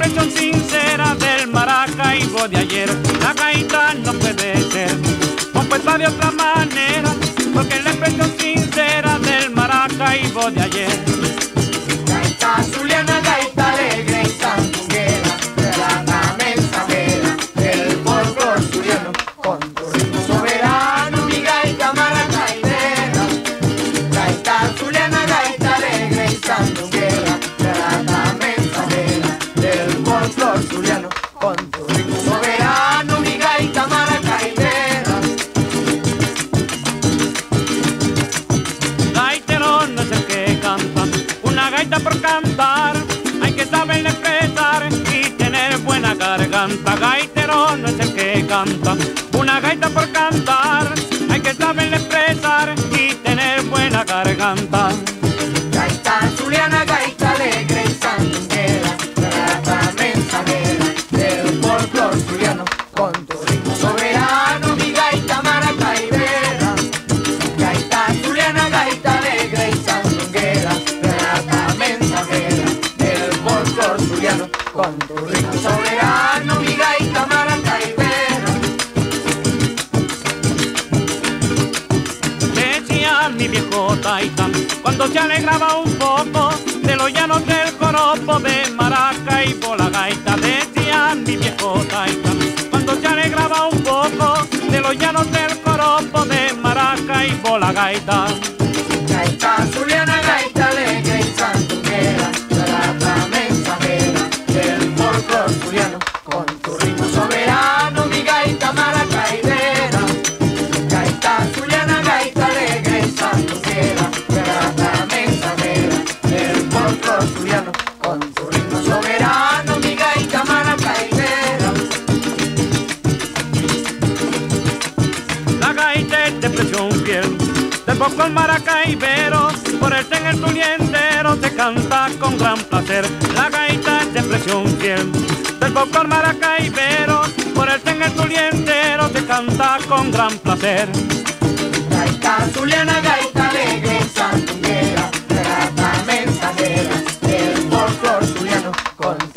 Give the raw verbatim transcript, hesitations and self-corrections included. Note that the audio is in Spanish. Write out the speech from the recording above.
expresión sincera del Maracaibo de ayer. La gaita no puede ser compuesta de otra manera, porque es la expresión sincera del Maracaibo de ayer. Gaita zuliana, gaita alegre y sandunguera, relata mensajera del folclor zuliano, con tu ritmo soberano, mi gaita maracaibera. Gaita zuliana, gaita alegre y sandunguera, relata mensajera del folclor zuliano, con tu ritmo soberano, mi gaita maracaibera. Gaitero no es el que canta una gaita por cantar, hay que saberle expresar y tener buena garganta. Gaitero no es el que canta una gaita por cantar, hay que saberle expresar y tener buena garganta. Gaita zuliana, gaita alegre y sandunguera, relata mensajera del folclor zuliano, con tu ritmo soberano, mi gaita maracaibera. Gaita zuliana, gaita alegre y sandunguera, relata mensajera del folclor zuliano, con tu ritmo soberano, mi gaita maracaibera. Decía mi viejo taita cuando se alegraba un poco de los llanos del coropo de Maracaibo la gaita. Decía mi viejo taita cuando se alegraba un poco de los llanos del coropo de Maracaibo la gaita. Gaita zuliana, gaita alegre y sandunguera, relata mensajera del folclor zuliano, con tu ritmo soberano, mi gaita maracaibera. Gaita zuliana, gaita alegre y sandunguera, relata mensajera del folclor zuliano, con tu ritmo soberano, mi gaita maracaibera. La gaita es de expresión fiel del folclor maracaibero, por el en el tulientero se canta con gran placer. La gaita es de expresión fiel del folclor maracaibero, por el en el tulientero se canta con gran placer. Gaita zuliana, gaita alegre y sandunguera, relata mensajera del folclor zuliano, con